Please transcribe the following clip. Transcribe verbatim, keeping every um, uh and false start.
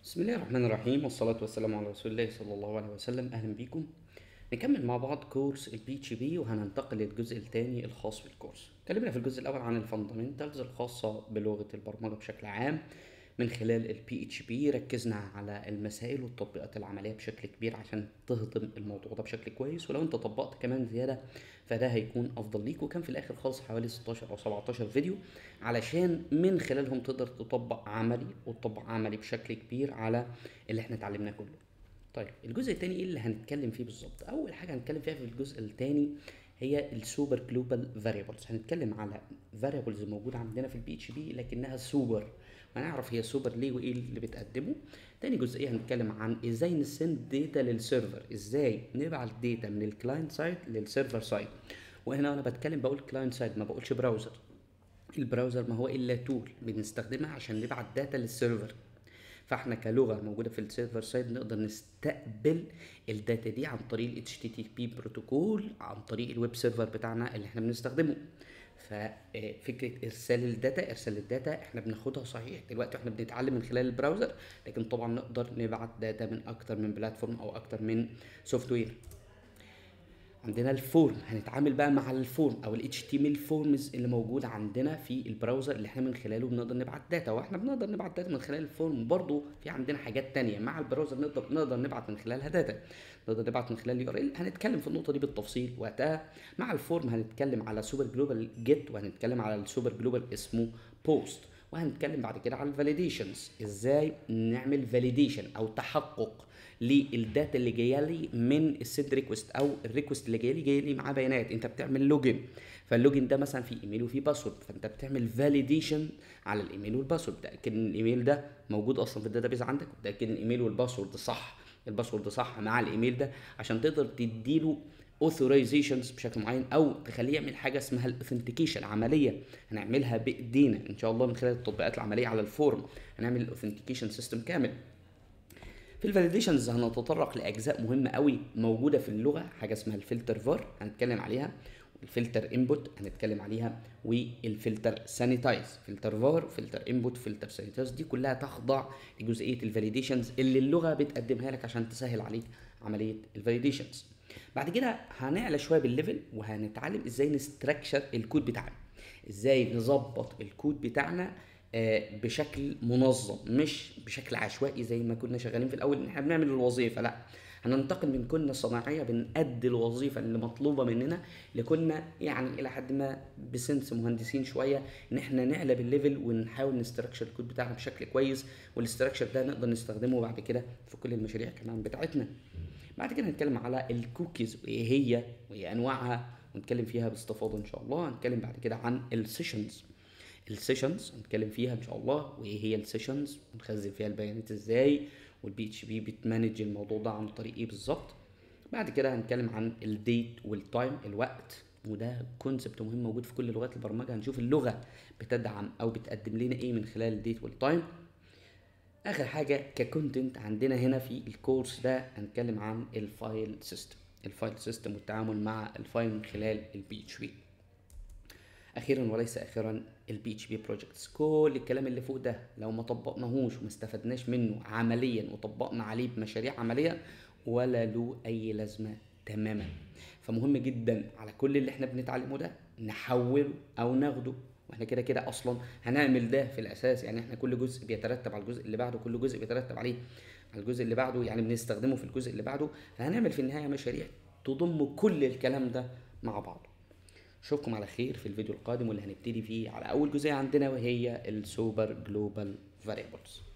بسم الله الرحمن الرحيم والصلاة والسلام على رسول الله صلى الله عليه وسلم. أهلا بيكم. نكمل مع بعض كورس البي اتش بي وهننتقل للجزء الثاني الخاص بالكورس. اتكلمنا في الجزء الأول عن الفاندامنتالز الخاصة بلغة البرمجة بشكل عام. من خلال البي اتش بي ركزنا على المسائل والتطبيقات العملية بشكل كبير عشان تهضم الموضوع ده بشكل كويس، ولو انت طبقت كمان زيادة فده هيكون افضل ليك. وكان في الاخر خالص حوالي ستاشر او سبعتاشر فيديو علشان من خلالهم تقدر تطبق عملي وتطبق عملي بشكل كبير على اللي احنا اتعلمناه كله. طيب الجزء الثاني ايه اللي هنتكلم فيه بالظبط؟ اول حاجه هنتكلم فيها في الجزء الثاني هي السوبر جلوبال فاريبلز. هنتكلم على فاريبلز موجوده عندنا في البي اتش بي لكنها سوبر، وهنعرف هي سوبر ليه وايه اللي بتقدمه. تاني جزئيه هنتكلم عن ازاي نسند داتا للسيرفر، ازاي نبعت داتا من الكلاينت سايد للسيرفر سايد. وهنا انا بتكلم بقول كلاينت سايد ما بقولش براوزر. البراوزر ما هو الا تول بنستخدمها عشان نبعت داتا للسيرفر، فاحنا كلغه موجوده في السيرفر سايد نقدر نستقبل الداتا دي عن طريق ال اتش تي تي بي بروتوكول، عن طريق الويب سيرفر بتاعنا اللي احنا بنستخدمه. ففكره ارسال الداتا ارسال الداتا احنا بناخدها صحيح دلوقتي واحنا بنتعلم من خلال البراوزر، لكن طبعا نقدر نبعت داتا من اكتر من بلاتفورم او اكتر من سوفت وير. عندنا الفورم، هنتعامل بقى مع الفورم او ال اتش تي ام ال فورمز اللي موجوده عندنا في البراوزر اللي احنا من خلاله بنقدر نبعت داتا، واحنا بنقدر نبعت داتا من خلال الفورم. برضو في عندنا حاجات تانية مع البراوزر نقدر نقدر نبعت من خلالها داتا، نقدر نبعت من خلال اليو ار ال. هنتكلم في النقطه دي بالتفصيل وقتها. مع الفورم هنتكلم على سوبر جلوبال جيت، وهنتكلم على السوبر جلوبال اسمه بوست، وهنتكلم بعد كده على الفاليديشنز، ازاي نعمل فاليديشن او تحقق للداتا اللي جايه لي من السيد ريكوست، او الريكوست اللي جاي لي جاي لي معاه بيانات. انت بتعمل لوجن، فاللوجن ده مثلا في ايميل وفي باسورد، فانت بتعمل فاليديشن على الايميل والباسورد، تاكد ان الايميل ده موجود اصلا في الداتابيز عندك، وتاكد ان الايميل والباسورد صح، الباسورد صح مع الايميل ده، عشان تقدر تديله authorizations بشكل معين، او تخليه يعمل حاجه اسمها الاوثنتيكيشن عمليه هنعملها بايدينا ان شاء الله من خلال التطبيقات العمليه على الفورم. هنعمل الاوثنتيكيشن سيستم كامل. في الفاليديشنز هنتطرق لاجزاء مهمه قوي موجوده في اللغه، حاجه اسمها الفلتر فار هنتكلم عليها، والفلتر انبوت هنتكلم عليها، والفلتر سانيتايز. فلتر فار، فلتر انبوت، فلتر سانيتايز، دي كلها تخضع لجزئيه الفاليديشنز اللي اللغه بتقدمها لك عشان تسهل عليك عمليه الفاليديشنز. بعد كده هنعلى شويه بالليفل وهنتعلم ازاي نستراكشر الكود بتاعنا، ازاي نظبط الكود بتاعنا بشكل منظم مش بشكل عشوائي زي ما كنا شغالين في الاول ان احنا بنعمل الوظيفه. لا، هننتقل من كنا صناعيه بنأدي الوظيفه اللي مطلوبه مننا لكنا يعني الى حد ما بسنس مهندسين شويه، ان احنا نعلى بالليفل ونحاول نستراكشر الكود بتاعنا بشكل كويس، والاستراكشر ده نقدر نستخدمه بعد كده في كل المشاريع كمان بتاعتنا. بعد كده هنتكلم على الكوكيز وايه هي وايه انواعها، ونتكلم فيها باستفاضه ان شاء الله. هنتكلم بعد كده عن السيشنز، السيشنز هنتكلم فيها ان شاء الله، وايه هي السيشنز ونخزن فيها البيانات ازاي، والبي اتش بي بتمانج الموضوع ده عن طريق ايه بالظبط. بعد كده هنتكلم عن الديت والتايم، الوقت، وده كونسبت مهم موجود في كل لغات البرمجه. هنشوف اللغه بتدعم او بتقدم لنا ايه من خلال الديت والتايم. اخر حاجه ككونتنت عندنا هنا في الكورس ده هنتكلم عن الفايل سيستم، الفايل سيستم والتعامل مع الفايل من خلال البي اتش بي. اخيرا وليس اخيرا البي اتش بي بروجكتس، كل الكلام اللي فوق ده لو ما طبقناهوش وما استفدناش منه عمليا وطبقنا عليه بمشاريع عمليه ولا له اي لازمه تماما. فمهم جدا على كل اللي احنا بنتعلمه ده نحوله او ناخده، واحنا كده كده اصلا هنعمل ده في الاساس. يعني احنا كل جزء بيترتب على الجزء اللي بعده، كل جزء بيترتب عليه على الجزء اللي بعده، يعني بنستخدمه في الجزء اللي بعده. فهنعمل في النهايه مشاريع تضم كل الكلام ده مع بعض. اشوفكم على خير في الفيديو القادم واللي هنبتدي فيه على اول جزئيه عندنا، وهي السوبر جلوبال فاريبلز.